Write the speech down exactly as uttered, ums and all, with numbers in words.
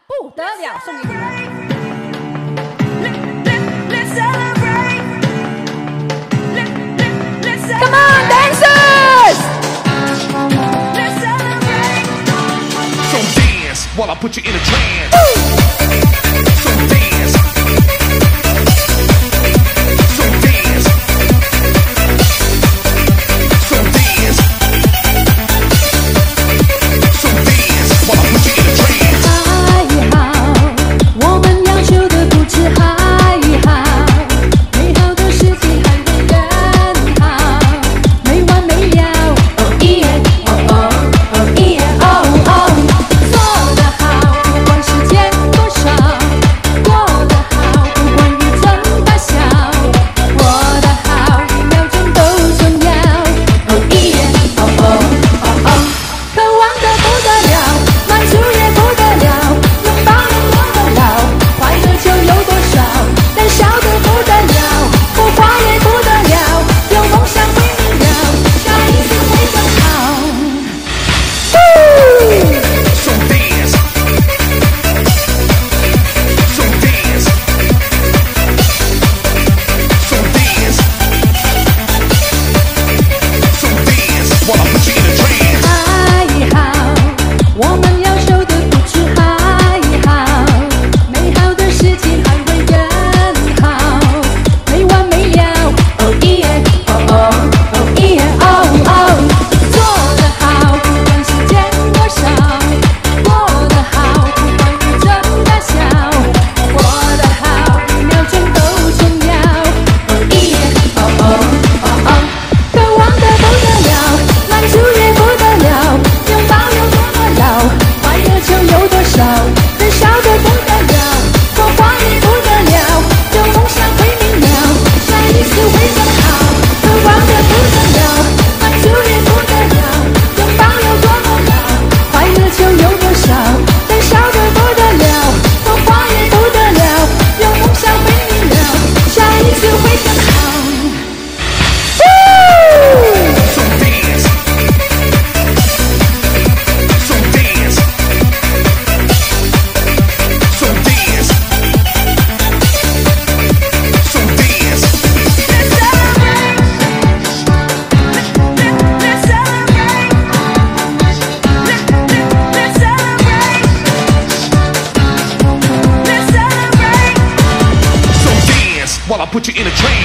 不得了，送给你们。 Come on, dancers! So dance while I put you in a trance. So dance. So dance. So dance. So dance while I put you in a trance. 还好，我们要求的不止还好，美好的事情还会更好。 没完没了，哦耶，哦哦，哦耶，哦哦，做得好，不管时间多少，过得好，不管雨怎大小，过得好，一秒钟都重要，哦耶，哦哦，哦哦，渴望的不得了，满足也不得了，拥抱有多么老，快乐就有多少，胆小的不得了，不花也不得了，有梦想会明了。 下一次会更好。 So dance. So dance. So dance. So dance while I put you in a trance. 还好，我们要求的不止还好，美好的事情还会更好，没完没了。哦耶，哦哦，哦耶，哦哦，做得好，不管时间多少，过得好，不管雨怎大小，过得好，一秒钟都重要。哦耶，哦哦，哦哦，渴望的不得了，满足也不得了，拥抱有多么老，快乐就有多少，胆小的不得了，火花也不得了，有梦想会明了，下一次会更好。渴望的不得了，满足也不得了，拥抱有多么老，快乐就有多少，胆小的不得了，火花也不得了，有梦想会明了，下一次会更好。 So dance. So dance. So dance. So dance. Let's celebrate. Let's celebrate. Let's celebrate. Let's celebrate. So dance while I put you in a trance.